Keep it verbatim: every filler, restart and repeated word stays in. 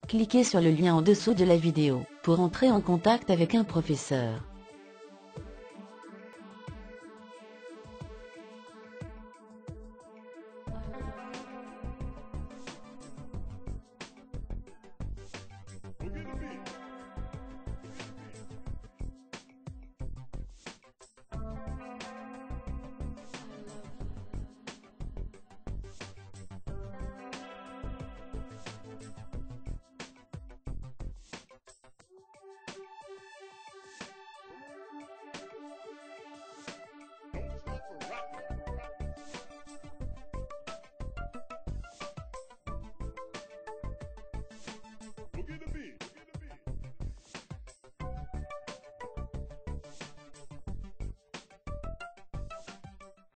Cliquez sur le lien en dessous de la vidéo pour entrer en contact avec un professeur.